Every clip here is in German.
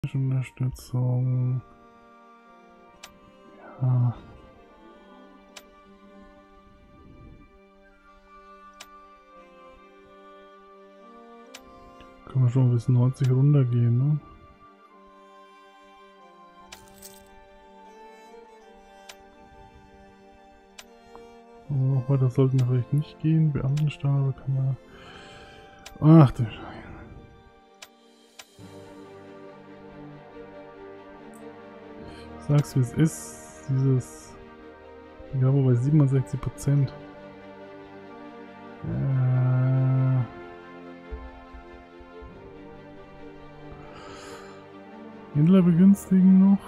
Unterstützung. Ja. Können wir schon bis 90 runtergehen, ne? Noch weiter sollten wir vielleicht nicht gehen. Beamtenstand, aber kann man. Ach du Scheiße. Ich sag's wie es ist. Dieses. Ja, aber bei 67%. Händler begünstigen noch?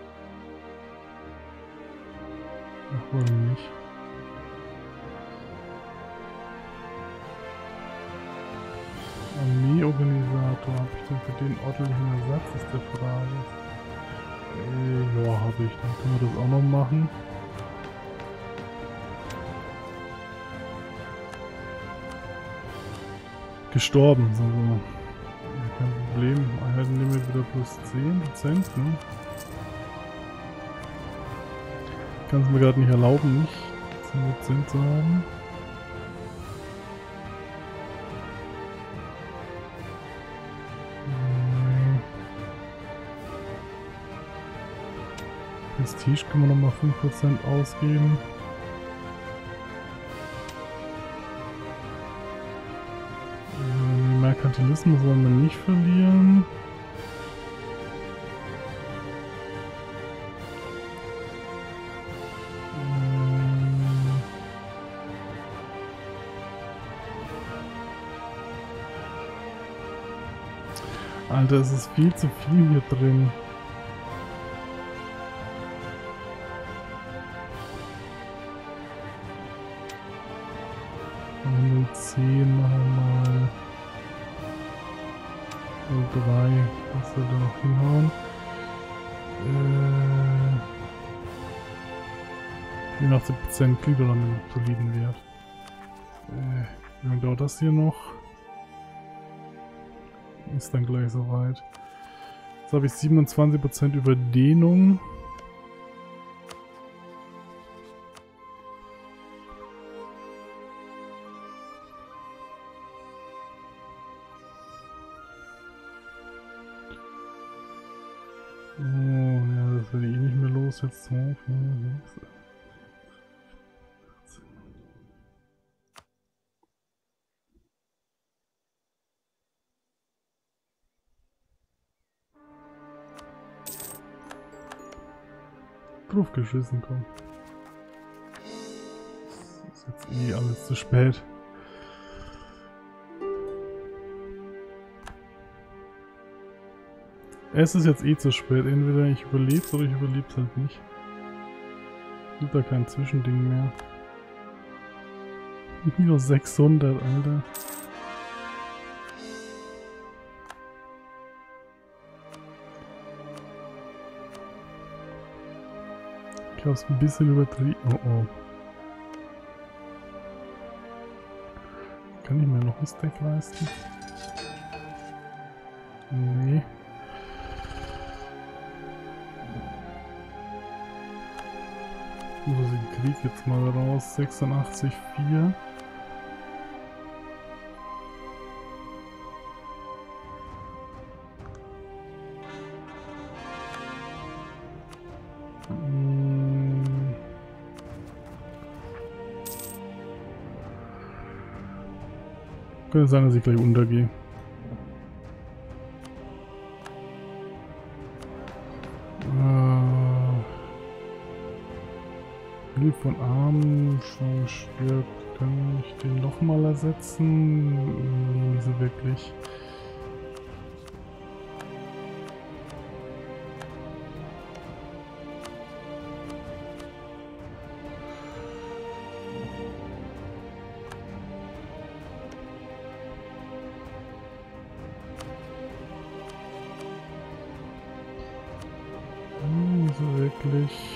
Ach, warum nicht? Armeeorganisator, habe ich denn für den ordentlichen Ersatz, ist der Frage. Ja, habe ich. Dann können wir das auch noch machen. Gestorben, so. Kein Problem. Einheitenlimit wieder plus 10%, ne? Kann es mir gerade nicht erlauben, nicht 10% zu haben. Prestige können wir nochmal 5% ausgeben. Merkantilismus wollen wir nicht verlieren. Alter, es ist viel zu viel hier drin. Und 10 machen wir mal. 3, was soll da noch hinhauen? 84% klingt doch einen soliden Wert. Wie lange dauert das hier noch? Ist dann gleich soweit. Jetzt habe ich 27% Überdehnung. Oh, ja, das werde ich eh nicht mehr los jetzt. 2, 4, 6. Draufgeschissen, komm. Das ist jetzt eh alles zu spät. Es ist jetzt eh zu spät. Entweder ich überlebe oder ich überlebe es halt nicht. Gibt da kein Zwischending mehr. Minus 600, Alter. Ich glaube, es ist ein bisschen übertrieben. Oh oh. Kann ich mir noch ein Stack leisten? Nee. Ich muss aus dem Krieg jetzt mal raus. 86,4. Könnte sein, dass ich gleich untergehe. Hilfe von Armen schon stirbt. Kann ich den nochmal ersetzen? Nee, nicht so wirklich. Nicht so wirklich.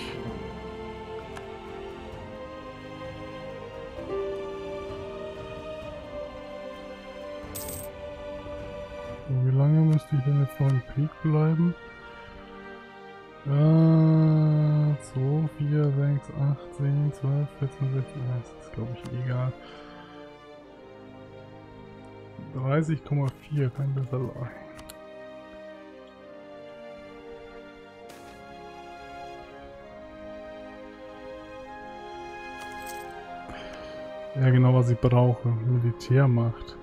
Wie lange müsste ich denn jetzt noch im Krieg bleiben. 2, 4, 6, 8, 10, 12, 14, 16, das ist glaube ich egal. 30,4, kein besser. Ja, genau, was ich brauche. Militärmacht.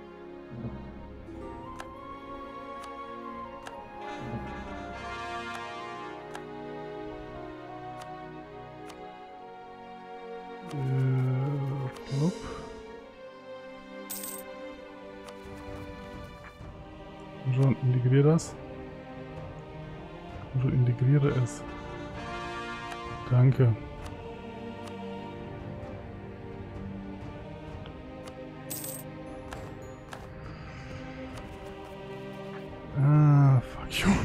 Schon integriere das. Schon integriere es. Danke. Fuck you.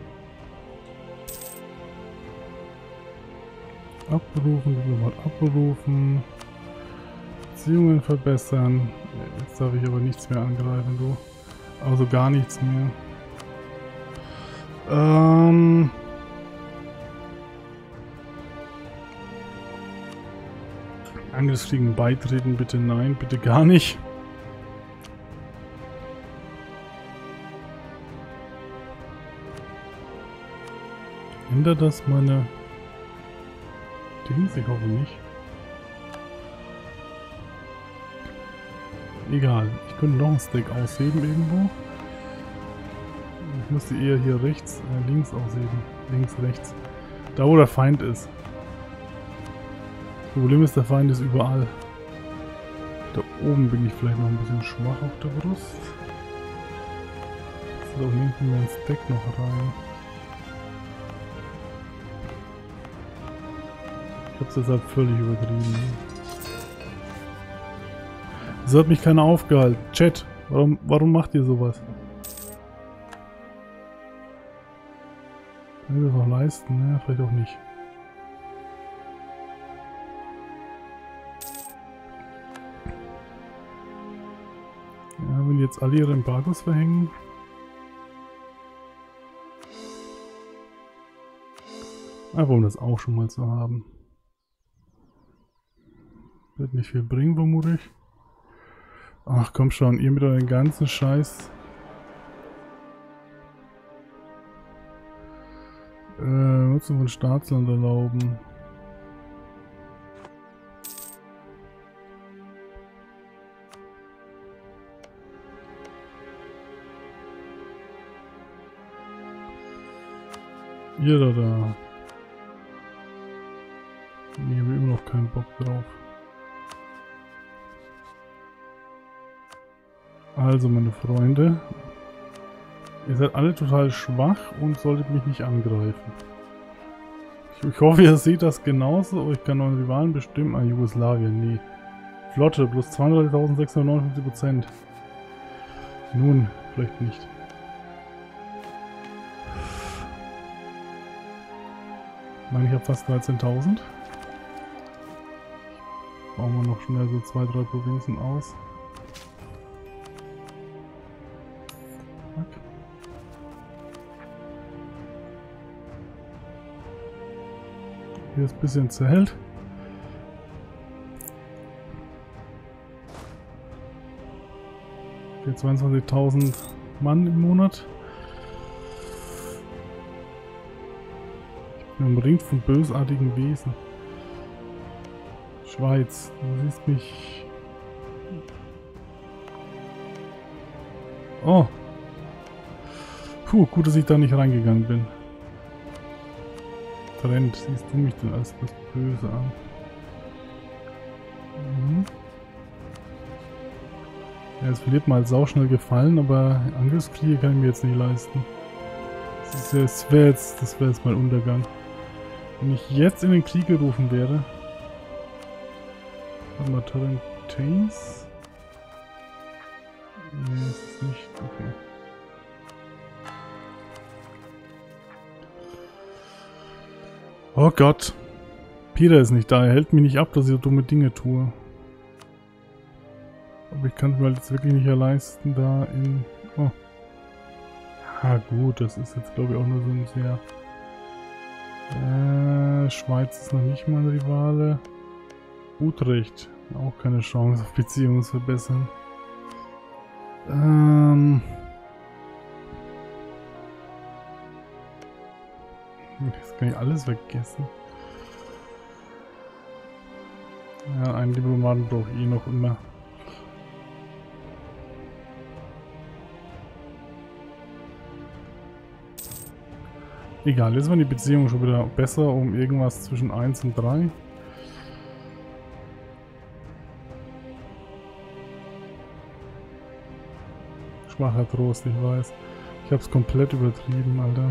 Abberufen, Diplomat abberufen. Beziehungen verbessern. Jetzt darf ich aber nichts mehr angreifen, du. Also gar nichts mehr. Angriffskriegen beitreten, bitte nein, bitte gar nicht. Ändert das meine Dings? Ich hoffe nicht. Egal, ich könnte noch ein Stack ausheben irgendwo. Ich müsste eher hier rechts, links ausheben. Links, rechts. Da wo der Feind ist. Das Problem ist, der Feind ist überall. Da oben bin ich vielleicht noch ein bisschen schwach auf der Brust. Jetzt da hinten mein Stack noch rein. Ich hab's deshalb völlig übertrieben. So hat mich keiner aufgehalten. Chat, warum macht ihr sowas? Kann ich das noch leisten? Ja, vielleicht auch nicht. Ja, wenn jetzt alle ihre Embargos verhängen. Einfach um das auch schon mal zu haben. Wird nicht viel bringen, vermutlich. Ach komm schon, ihr mit euren ganzen Scheiß. Nutzung von Staatsland erlauben. Ihr da. Ich habe immer noch keinen Bock drauf. Also meine Freunde, ihr seid alle total schwach und solltet mich nicht angreifen. Ich hoffe, ihr seht das genauso, aber ich kann eure Rivalen bestimmen. Ah, Jugoslawien, nee. Flotte, plus 32.659%. Nun, vielleicht nicht. Ich meine, ich habe fast 13.000. Bauen wir noch schnell so 2, 3 Provinzen aus. Hier ist ein bisschen zerhält. Hier 22.000 Mann im Monat. Ich bin umringt von bösartigen Wesen. Schweiz, du siehst mich. Oh. Puh, gut, dass ich da nicht reingegangen bin. Trend, siehst du mich denn als das Böse an? Mhm. Ja, es verliert mal sauschnell gefallen, aber Angriffskriege kann ich mir jetzt nicht leisten. Das wäre jetzt mein Untergang. Wenn ich jetzt in den Krieg gerufen wäre. Warte mal, Tarentains? Nee, das ist nicht. Okay. Oh Gott. Peter ist nicht da. Er hält mich nicht ab, dass ich so dumme Dinge tue. Aber ich kann es mir halt jetzt wirklich nicht leisten, da in... Oh. Ah gut, das ist jetzt glaube ich auch nur so ein sehr... Schweiz ist noch nicht mein Rivale. Utrecht, auch keine Chance auf Beziehungen zu verbessern. Jetzt kann ich alles vergessen. Ja, einen Diplomaten brauche ich eh noch immer. Egal, jetzt waren die Beziehungen schon wieder besser um irgendwas zwischen 1 und 3. Schwacher Trost, ich weiß. Ich hab's komplett übertrieben, Alter.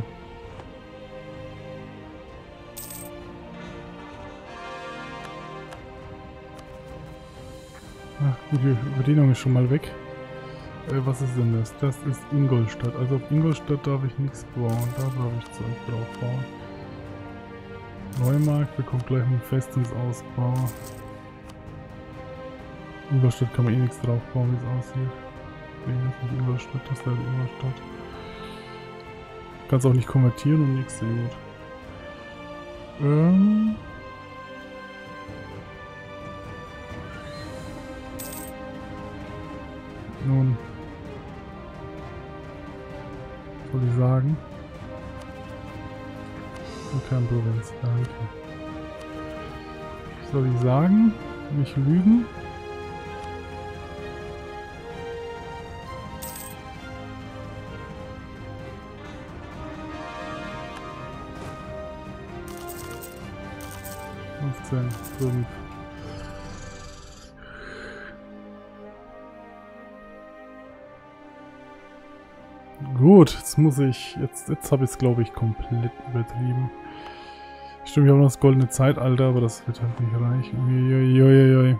Ach gut, die Überdehnung ist schon mal weg. Was ist denn das? Das ist Ingolstadt. Also auf Ingolstadt darf ich nichts bauen. Da darf ich Zeug drauf bauen. Neumarkt bekommt gleich einen Festungsausbau. Ingolstadt kann man eh nichts drauf bauen, wie es aussieht. Nee, das ist nicht Ingolstadt, das ist leider Ingolstadt. Kannst auch nicht konvertieren und nichts, sehr gut. Nun. Was soll ich sagen? Kernprovinz, danke. Was soll ich sagen? Nicht lügen? Fünf. Gut, jetzt muss ich, jetzt habe ich es glaube ich komplett übertrieben. Stimmt, ich habe noch das goldene Zeitalter, aber das wird halt nicht reichen. Uiuiuiui.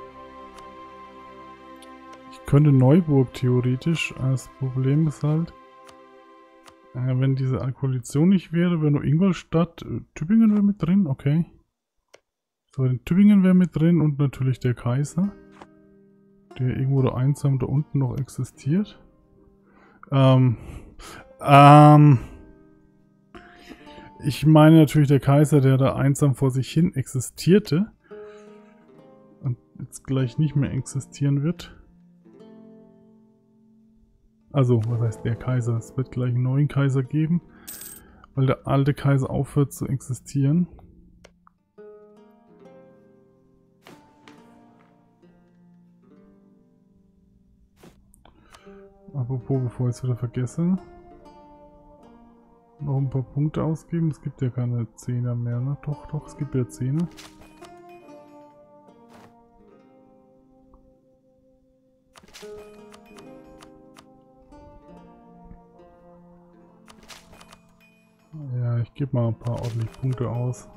Ich könnte Neuburg theoretisch, das Problem ist halt, wenn diese Koalition nicht wäre, wäre nur Ingolstadt, Tübingen wäre mit drin, okay. So, Tübingen wäre mit drin und natürlich der Kaiser, der irgendwo da einsam da unten noch existiert. Ich meine natürlich der Kaiser, der da einsam vor sich hin existierte und jetzt gleich nicht mehr existieren wird. Also, was heißt der Kaiser? Es wird gleich einen neuen Kaiser geben, weil der alte Kaiser aufhört zu existieren. Apropos, bevor ich es wieder vergesse. Noch ein paar Punkte ausgeben. Es gibt ja keine 10er mehr, ne? Doch, es gibt ja 10er. Ja, ich gebe mal ein paar ordentlich Punkte aus.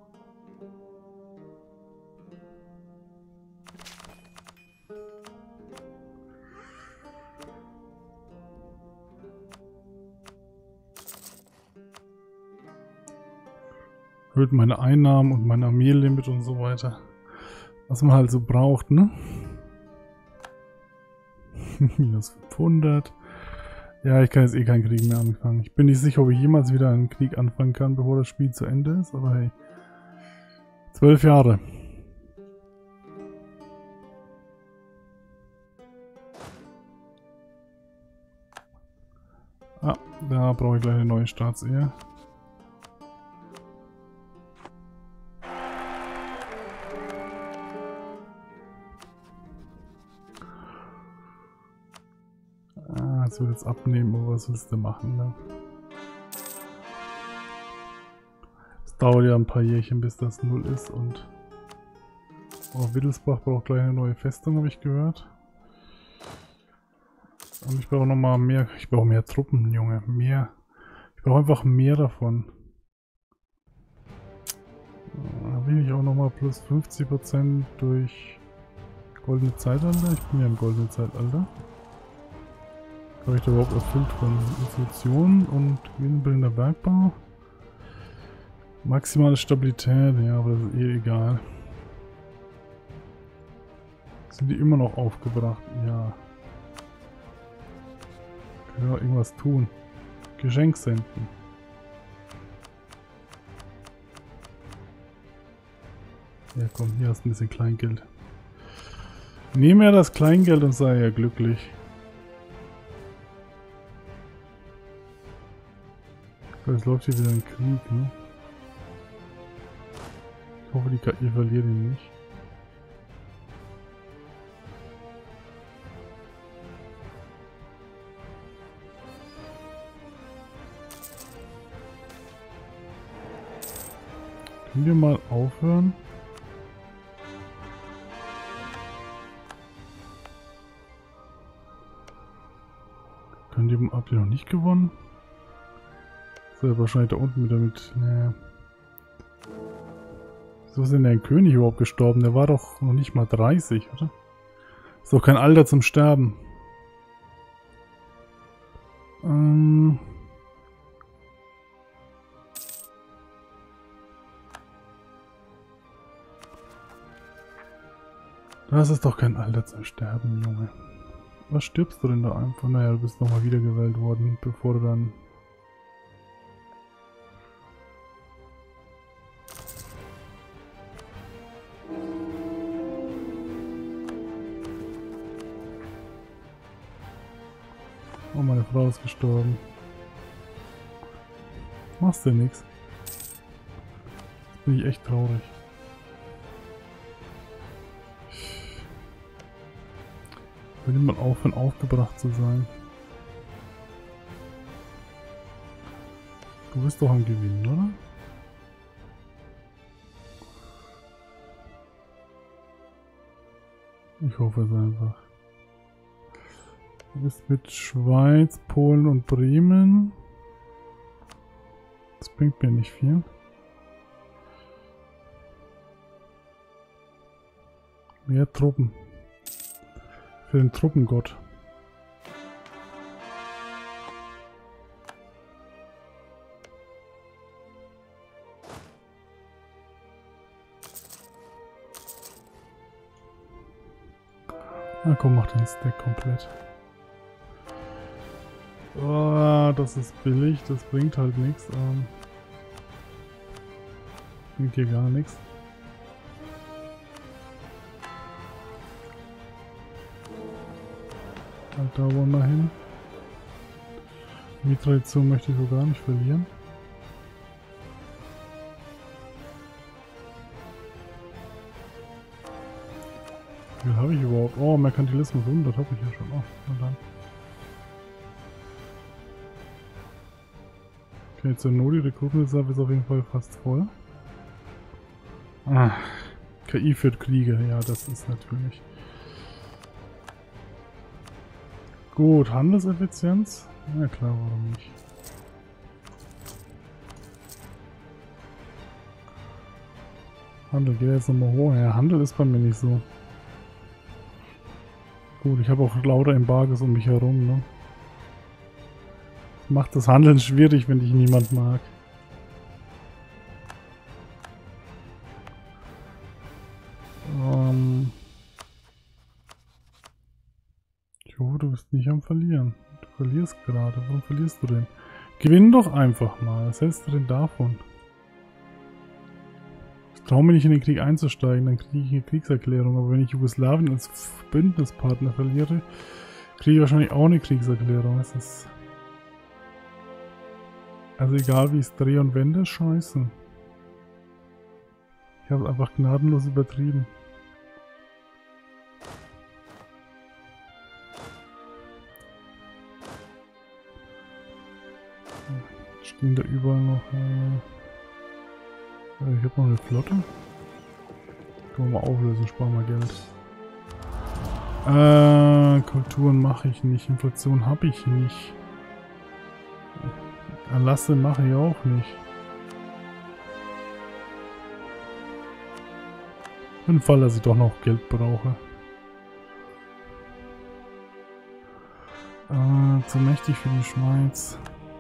Erhöht meine Einnahmen und mein Armeelimit und so weiter. Was man halt so braucht, ne? Minus 500. Ja, ich kann jetzt eh keinen Krieg mehr anfangen. Ich bin nicht sicher, ob ich jemals wieder einen Krieg anfangen kann, bevor das Spiel zu Ende ist, aber hey. 12 Jahre. Ah, da brauche ich gleich eine neue Staatsehe. Das wird jetzt abnehmen, aber was willst du machen, ne? Es dauert ja ein paar Jährchen, bis das 0 ist und... Oh, Wittelsbach braucht gleich eine neue Festung, habe ich gehört. Und ich brauche nochmal mehr... Ich brauche mehr Truppen, Junge. Mehr. Ich brauche einfach mehr davon. Da will ich auch nochmal plus 50% durch goldene Zeitalter. Ich bin ja im goldenen Zeitalter. Habe ich da überhaupt erfüllt von Institutionen und gewinnbringender Bergbau? Maximale Stabilität, ja, aber das ist eh egal. Sind die immer noch aufgebracht? Ja. Können wir irgendwas tun? Geschenk senden. Ja komm, hier hast du ein bisschen Kleingeld. Nimm mir das Kleingeld und sei ja glücklich. Jetzt läuft hier wieder ein Krieg, ne? Ich hoffe, die KI verliert ihn nicht. Können wir mal aufhören? Habt ihr noch nicht gewonnen? Ist ja wahrscheinlich da unten wieder mit. Nee. Wieso ist denn der König überhaupt gestorben? Der war doch noch nicht mal 30, oder? Ist doch kein Alter zum Sterben. Das ist doch kein Alter zum Sterben, Junge. Was stirbst du denn da einfach? Naja, du bist nochmal wiedergewählt worden, bevor du dann... Oh, meine Frau ist gestorben. Machst du nix. Jetzt bin ich echt traurig. Will jemand aufhören, aufgebracht zu sein? Du bist doch am Gewinnen, oder? Ich hoffe es einfach. Du bist mit Schweiz, Polen und Bremen. Das bringt mir nicht viel. Mehr Truppen. Für den Truppengott. Na komm, mach den Stack komplett. Oh, das ist billig, das bringt halt nichts. Bringt hier gar nichts. Da wollen wir hin. Die Tradition möchte ich so gar nicht verlieren. Wie viel habe ich überhaupt? Oh, Merkantilismus 100 habe ich ja schon. Oh, na dann. Okay, jetzt der Nodi Rekrutmenreserve ist auf jeden Fall fast voll. Ah, KI führt Kriege, ja, das ist natürlich. Gut, Handelseffizienz? Ja klar, warum nicht? Handel geht jetzt nochmal hoch. Ja, Handel ist bei mir nicht so. Gut, ich habe auch lauter Embargos um mich herum, ne? Das macht das Handeln schwierig, wenn dich niemand mag. Ich hoffe, du bist nicht am Verlieren. Du verlierst gerade. Warum verlierst du denn? Gewinn doch einfach mal. Was hältst du denn davon? Ich traue mir nicht in den Krieg einzusteigen, dann kriege ich eine Kriegserklärung. Aber wenn ich Jugoslawien als Bündnispartner verliere, kriege ich wahrscheinlich auch eine Kriegserklärung. Das ist... Also egal wie ich es drehe und wende, scheiße. Ich habe es einfach gnadenlos übertrieben. Stehen da überall noch... ich habe noch eine Flotte. Können wir mal auflösen, sparen wir Geld. Kulturen mache ich nicht. Inflation habe ich nicht. Erlasse mache ich auch nicht. Für den Fall, dass ich doch noch Geld brauche. Zu mächtig für die Schweiz.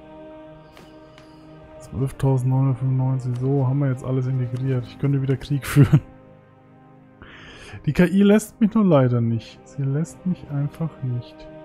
12.995. So, haben wir jetzt alles integriert. Ich könnte wieder Krieg führen. Die KI lässt mich nur leider nicht. Sie lässt mich einfach nicht.